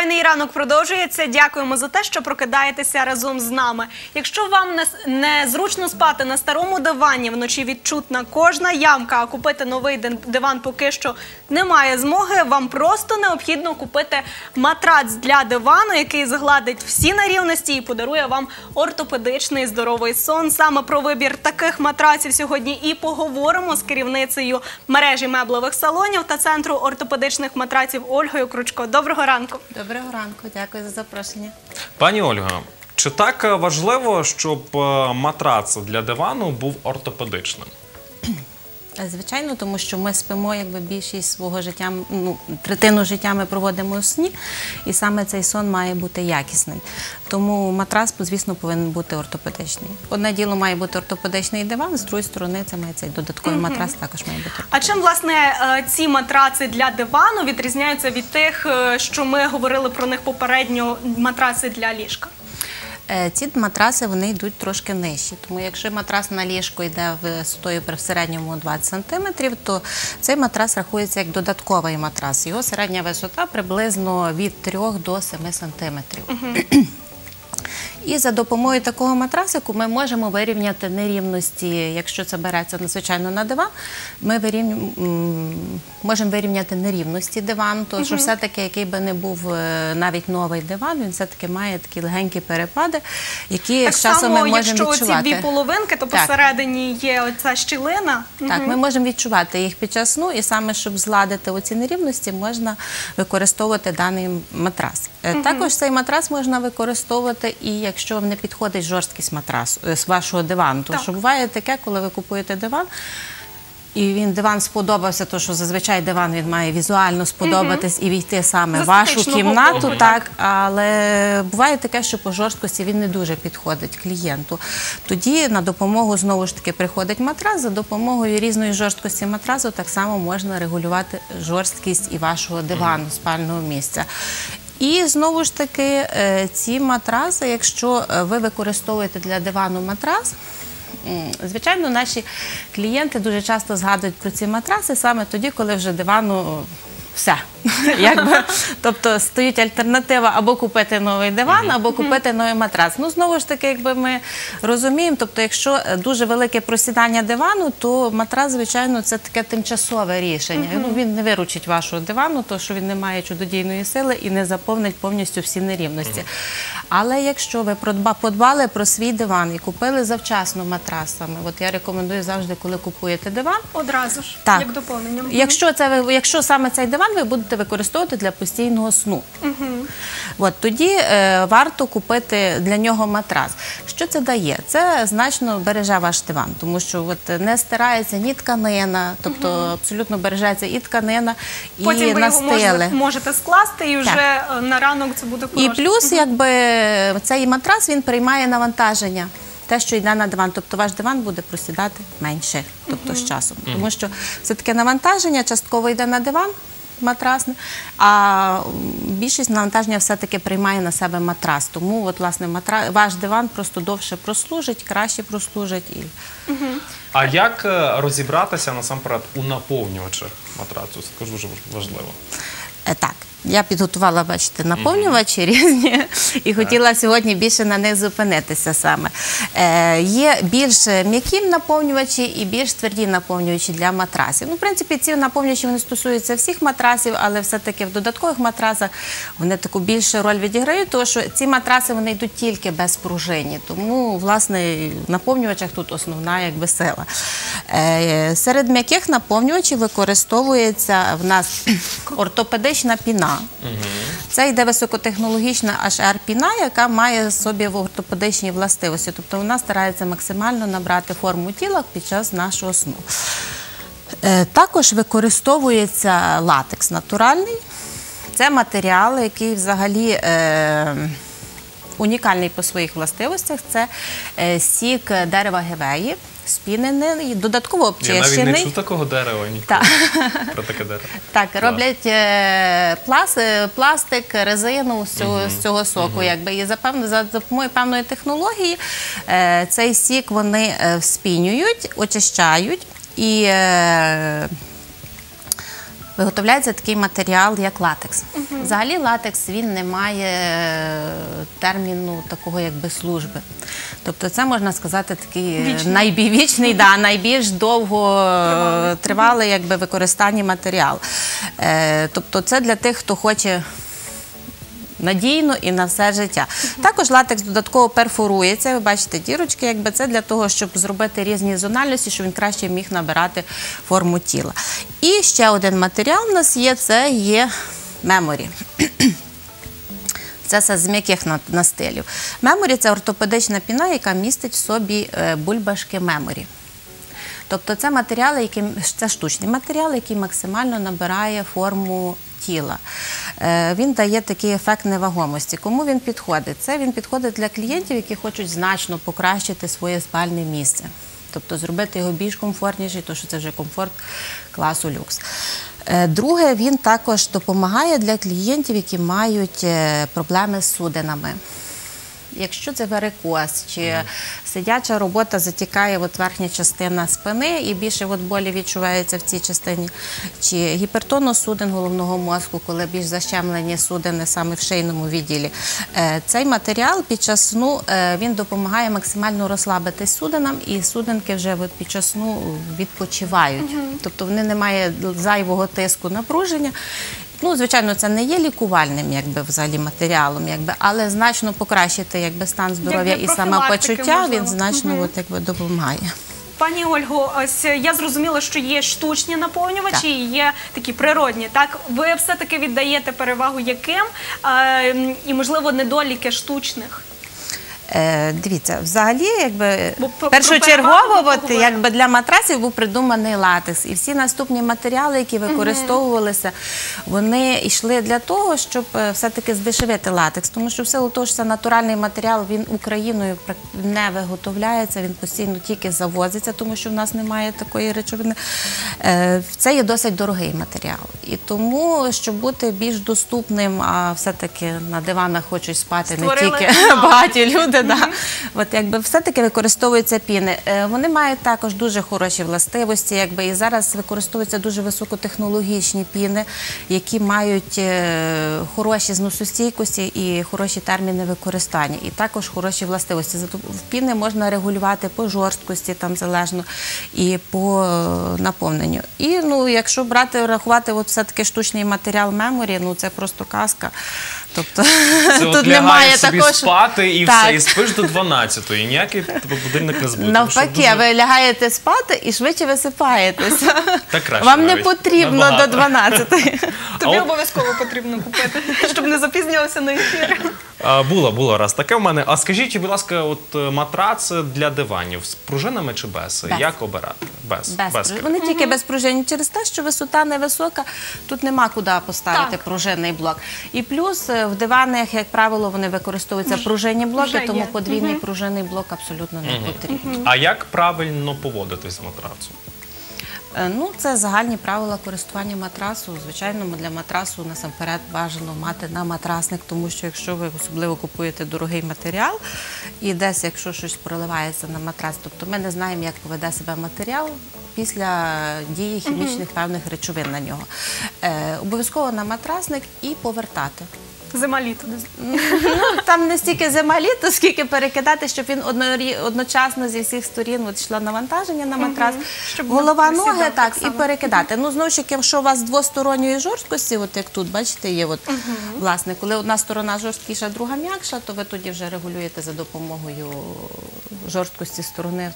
Файний ранок продовжується. Дякуємо за те, що прокидаєтеся разом з нами. Якщо вам незручно спати на старому дивані, вночі відчутна кожна ямка, а купити новий диван поки що немає змоги, вам просто необхідно купити матрац для дивану, який згладить всі нерівності і подарує вам ортопедичний здоровий сон. Саме про вибір таких матраців сьогодні і поговоримо з керівницею мережі меблевих салонів та центру ортопедичних матраців Ольгою Кручко. Доброго ранку. Доброго ранку, дякую за запрошення. Пані Ольга, чи так важливо, щоб матрац для дивану був ортопедичним? Звичайно, тому що ми спимо, якби більшість свого життя, третину життя ми проводимо у сні, і саме цей сон має бути якісний. Тому матрац, звісно, повинен бути ортопедичний. Одне діло має бути ортопедичний диван, з другої сторони це має цей додатковий матрац також має бути. А чим, власне, ці матраци для дивану відрізняються від тих, що ми говорили про них попередньо, матраци для ліжка? Ці матраси, вони йдуть трошки нижчі, тому якщо матрас на ліжко йде висотою в середньому 20 см, то цей матрас рахується як додатковий матрас. Його середня висота приблизно від 3 до 7 см. І за допомогою такого матрасику ми можемо вирівняти нерівності, якщо це береться, звичайно, на диван, ми можемо вирівняти нерівності дивану, тому що все-таки, який би не був навіть новий диван, він все-таки має такі легенькі перепади, які з часом ми можемо відчувати. Так само, якщо ці дві половинки, то посередині є оця щілина. Так, ми можемо відчувати їх під час сну, і саме, щоб зладити оці нерівності, можна використовувати даний матрас. Також цей матрас можна використовувати і якщо вам не підходить жорсткість матрасу з вашого дивану. Тому що буває таке, коли ви купуєте диван, і диван сподобався, тому що зазвичай диван він має візуально сподобатись і війти саме в вашу кімнату, але буває таке, що по жорсткості він не дуже підходить клієнту. Тоді на допомогу знову ж таки приходить матрас, за допомогою різної жорсткості матрасу так само можна регулювати жорсткість і вашого дивану, спального місця. І знову ж таки ці матраси, якщо ви використовуєте для дивану матрас, звичайно, наші клієнти дуже часто згадують про ці матраси саме тоді, коли вже дивану все. Тобто стоїть альтернатива або купити новий диван, або купити новий матрас. Ну, знову ж таки, якби ми розуміємо, тобто якщо дуже велике просідання дивану, то матрас, звичайно, це таке тимчасове рішення. Він не виручить вашого дивану, тому що він не має чудодійної сили і не заповнить повністю всі нерівності. Але якщо ви подбали про свій диван і купили завчасно матрас саме, от я рекомендую завжди, коли купуєте диван, одразу ж, як доповнення. Якщо саме цей диван ви будете використовувати для постійного сну, тоді варто купити для нього матрас. Що це дає? Це значно береже ваш диван, тому що не стирається ні тканина, тобто абсолютно бережеться і тканина, і настили. Потім ви його можете скласти і вже на ранок це буде хороше. І плюс, цей матрас, він приймає навантаження. Те, що йде на диван, тобто ваш диван буде просідати менше, тобто з часом. Тому що все-таки навантаження частково йде на диван матрасне, а більшість навантаження все-таки приймає на себе матрас. Тому, власне, ваш диван просто довше прослужить, краще прослужить. А як розібратися, насамперед, у наповнювачах матрацу? Це дуже важливо. Так. Я підготувала, бачите, наповнювачі різні і хотіла сьогодні більше на них зупинитися саме. Є більш м'які наповнювачі і більш тверді наповнювачі для матрасів. Ну, в принципі, ці наповнювачі вони стосуються всіх матрасів, але все-таки в додаткових матрасах вони таку більшу роль відіграють, тому що ці матраси вони йдуть тільки без пружині. Тому, власне, в наповнювачах тут основна сила. Серед м'яких наповнювачів використовується в нас ортопедична піна. Це йде високотехнологічна HR-піна, яка має в собі ортопедичні властивості. Тобто вона старається максимально набрати форму тіла під час нашого сну. Також використовується латекс натуральний. Це матеріал, який взагалі унікальний по своїх властивостях. Це сік дерева гевеї. Спінений, додатково обчищений. Я навіть не чув такого дерева ніколи. Про таке дерево. Так, роблять пластик, резину з цього соку. І за допомогою певної технології цей сік вони вспінюють, очищають і виготовляється такий матеріал, як латекс. Взагалі латекс, він не має терміну такого якби служби. Тобто це, можна сказати, такий найбільш найбільш довготривалий якби використання матеріал. Тобто це для тих, хто хоче надійно і на все життя. Також латекс додатково перфорується, ви бачите дірочки, якби це для того, щоб зробити різні зональності, щоб він краще міг набирати форму тіла. І ще один матеріал у нас є, це є меморі. Це все з м'яких настилів. Меморі – це ортопедична піна, яка містить в собі бульбашки меморі. Тобто це матеріали, це штучний матеріал, який максимально набирає форму тіла. Він дає такий ефект невагомості. Кому він підходить? Це він підходить для клієнтів, які хочуть значно покращити своє спальне місце. Тобто зробити його більш комфортніший, тому що це вже комфорт класу люкс. Друге, він також допомагає для клієнтів, які мають проблеми з судинами. Якщо це варикоз, чи сидяча робота затікає верхня частина спини і більше болі відчувається в цій частині, чи гіпертонус судин головного мозку, коли більш защемлені судини саме в шийному відділі. Цей матеріал під час сну він допомагає максимально розслабити судинам, і судинки вже під час сну відпочивають. Тобто вони не мають зайвого тиску, напруження. Ну, звичайно, це не є лікувальним взагалі матеріалом, але значно покращити стан здоров'я і самопочуття, він значно допомагає. Пані Ольго, ось я зрозуміла, що є штучні наповнювачі і є такі природні. Так, ви все-таки віддаєте перевагу яким і, можливо, недоліки штучних? Дивіться, взагалі, першочергово для матрасів був придуманий латекс. І всі наступні матеріали, які використовувалися, вони йшли для того, щоб все-таки здешевити латекс. Тому що в силу того, що це натуральний матеріал, він Україною не виготовляється, він постійно тільки завозиться, тому що в нас немає такої речовини. Це є досить дорогий матеріал. І тому, щоб бути більш доступним, а все-таки на диванах хочуть спати не тільки багаті люди, все-таки використовуються піни. Вони мають також дуже хороші властивості, і зараз використовуються дуже високотехнологічні піни, які мають хороші зносостійкості і хороші терміни використання, і також хороші властивості. В піни можна регулювати по жорсткості, залежно, і по наповненню. І, якщо рахувати все-таки штучний матеріал меморі, це просто казка. Тобто тут немає собі спати і все, і спиш до 12-ї, ніякий будильник не збудить. Навпаки, ви лягаєте спати і швидше висипаєтеся. Так краще. Вам не потрібно до 12-ї. Тобі обов'язково потрібно купити, щоб не запізнювався на ефір. Було раз таке в мене. А скажіть, будь ласка, матрац для диванів з пружинами чи без? Як обирати? Без. Вони тільки без пружин. Через те, що висота невисока, тут нема куди поставити пружинний блок. І плюс в диванах, як правило, вони використовуються пружинні блоки, тому подвійний пружинний блок абсолютно не потрібен. А як правильно поводитись з матрацом? Це загальні правила користування матрасу. Звичайно, для матрасу насамперед бажано мати на матрасник, тому що якщо ви особливо купуєте дорогий матеріал і десь, якщо щось проливається на матрас, тобто ми не знаємо, як поведе себе матеріал після дії хімічних певних речовин на нього. Обов'язково на матрасник і повертати. Зима-літо. Там не стільки зима-літо, скільки перекидати, щоб він одночасно зі всіх сторін йшло навантаження на матрас. Голова, ноги, так, і перекидати. Знову ж таки, якщо у вас двосторонньої жорсткості, як тут, бачите, є, власне, коли одна сторона жорсткіша, друга м'якша, то ви тоді вже регулюєте за допомогою жорсткості сторони.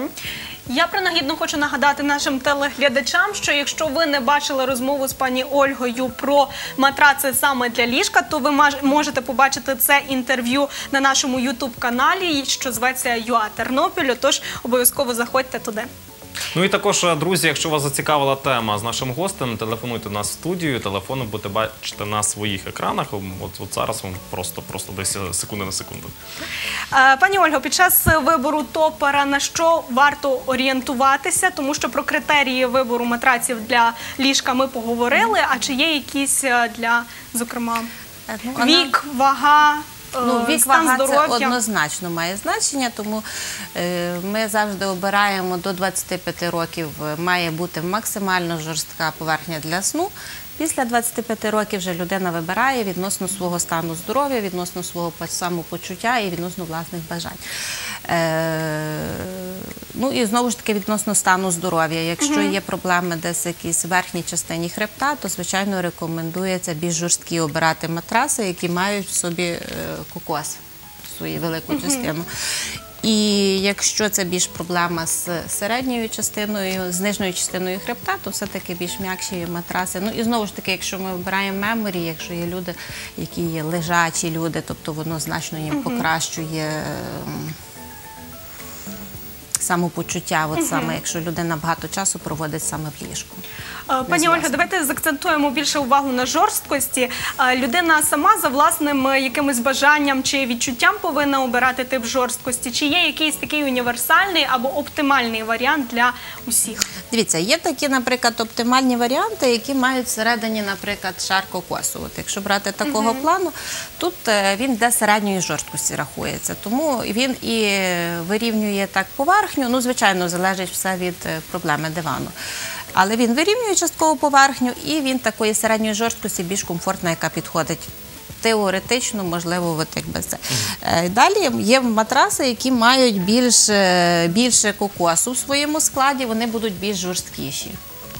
Я принагідно хочу нагадати нашим телеглядачам, що якщо ви не бачили розмову з пані Ольгою про матраци саме для ліжка, то ви можете побачити це інтерв'ю на нашому ютуб-каналі, що зветься ЮА Тернопіль, тож обов'язково заходьте туди. І також, друзі, якщо вас зацікавила тема з нашим гостем, телефонуйте нас в студію, телефони будете бачити на своїх екранах. От зараз вам просто десь секунди на секунду. Пані Ольго, під час вибору топера на що варто орієнтуватися? Тому що про критерії вибору матраців для ліжка ми поговорили, а чи є якісь для, зокрема, вік, вага, Ну, вік, стан вага це здоров'я. однозначно має значення, тому ми завжди обираємо до 25 років має бути максимально жорстка поверхня для сну. Після 25 років вже людина вибирає відносно свого стану здоров'я, відносно свого самопочуття і відносно власних бажань. Ну і знову ж таки відносно стану здоров'я. Якщо є проблеми десь в якійсь верхній частині хребта, то, звичайно, рекомендується більш жорсткі обирати матраси, які мають в собі кокос, свою велику частину. І якщо це більш проблема з середньою частиною, з нижньою частиною хребта, то все-таки більш м'якші матраси. Ну і знову ж таки, якщо ми обираємо меморі, якщо є люди, які є лежачі люди, тобто воно значно їм покращує самопочуття, от саме якщо людина багато часу проводить саме в ліжку. Пані Ольга, давайте заакцентуємо більше увагу на жорсткості. Людина сама за власним якимось бажанням чи відчуттям повинна обирати тип жорсткості? Чи є якийсь такий універсальний або оптимальний варіант для усіх? Дивіться, є такі, наприклад, оптимальні варіанти, які мають всередині, наприклад, шар кокосу. От якщо брати такого плану, тут він йде середньої жорсткості рахується. Тому він і вирівнює так поверхню, ну, звичайно, залежить все від проблеми дивану. Але він вирівнює частково поверхню і він такої середньої жорсткості більш комфортна, яка підходить. Теоретично, можливо, от якби це. Далі є матраси, які мають більше кокосу в своєму складі, вони будуть більш жорсткіші.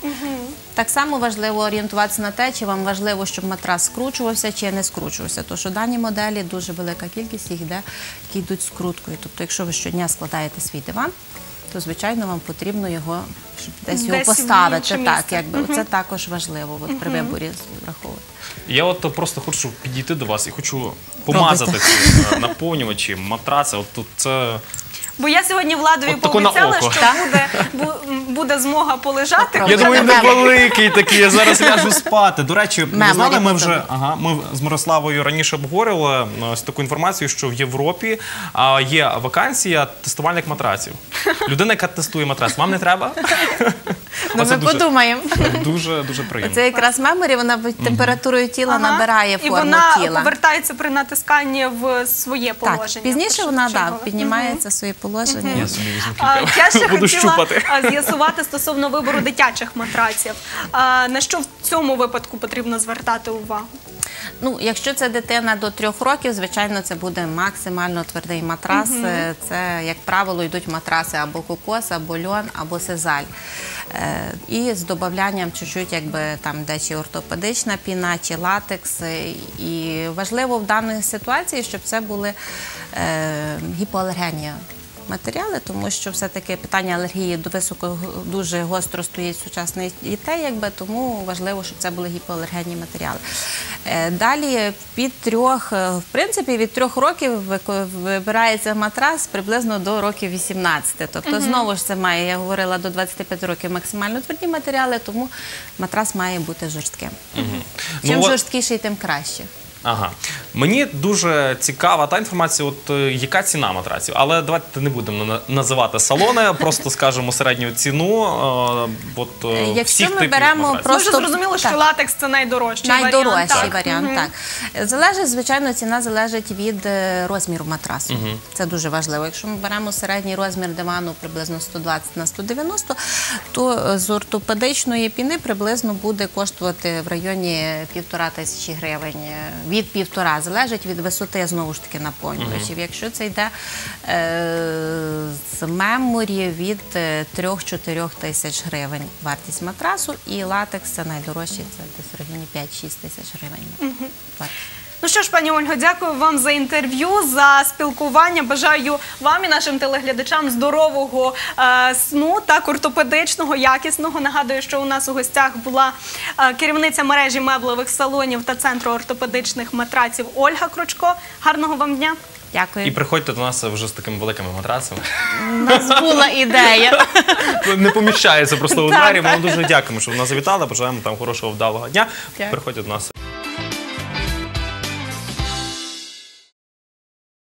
Так само важливо орієнтуватися на те, чи вам важливо, щоб матрас скручувався, чи не скручувався. Тому що дані моделі, дуже велика кількість їх йде, які йдуть скруткою. Тобто, якщо ви щодня складаєте свій диван, то, звичайно, вам потрібно його, щоб десь його поставити. Так, якби, це також важливо от, при виборі враховувати. Я от просто хочу підійти до вас і хочу помазати ці наповнювачі, матраци. От тут це... Бо я сьогодні Владові От тако на пообіцяла, око. що буде змога полежати. Я думаю, Меморі. невеликий такий, я зараз ляжу спати. До речі, ви Меморі знали, ми можна. вже ми з Мирославою раніше обговорювали ось таку інформацію, що в Європі є вакансія тестувальних матраців. Людина, яка тестує матрац, вам не треба? Ну, ми подумаємо. Дуже приємно. Це якраз меморі, вона температурою тіла набирає І форму вона тіла. повертається при натисканні в своє положення. Так, пізніше вона першочергове. піднімається в своє положення. Я собі візьму Я ще кілька. Буду хотіла щупати. з'ясувати стосовно вибору дитячих матраців. На що в цьому випадку потрібно звертати увагу? Ну, якщо це дитина до 3 років, звичайно, це буде максимально твердий матрас. Це, як правило, йдуть матраси або кокос, або льон, або сезаль. І з додаванням чуть-чуть, якби там де чи ортопедична піна, чи латекс. І важливо в даній ситуації, щоб це були гіпоалергенні матеріали, тому що все-таки питання алергії до дуже гостро стоїть в сучасних дітей, якби, тому важливо, щоб це були гіпоалергенні матеріали. Далі в принципі, від 3 років вибирається матрас приблизно до років 18. Тобто, знову ж це має, я говорила, до 25 років максимально тверді матеріали, тому матрас має бути жорстким. Чим жорсткіший, тим краще. Ага. Мені дуже цікава та інформація, от яка ціна матраців. Але давайте не будемо називати салони, просто скажемо середню ціну. Якщо ми беремо Ми просто... вже зрозуміли, що латекс – це найдорожчий варіант. Найдорожчий варіант, так. Залежить, звичайно, ціна залежить від розміру матрасу. Це дуже важливо. Якщо ми беремо середній розмір дивану приблизно 120 на 190, то з ортопедичної піни приблизно буде коштувати в районі 1500 гривень. Від 1,5, залежить від висоти, знову ж таки, наповнювачів. Якщо це йде з меморі, від 3-4 тисяч гривень вартість матрасу, і латекс, це найдорожчий, це десь в районі 5-6 тисяч гривень. Ну що ж, пані Ольго, дякую вам за інтерв'ю, за спілкування. Бажаю вам і нашим телеглядачам здорового сну, так, ортопедичного, якісного. Нагадую, що у нас у гостях була керівниця мережі меблевих салонів та центру ортопедичних матраців Ольга Кручко. Гарного вам дня! Дякую. І приходьте до нас вже з такими великими матрацами. У нас була ідея. Не поміщається просто у двері. Ми вам дуже дякуємо, що ви нас завітали. Бажаємо там хорошого, вдалого дня. Приходьте до нас.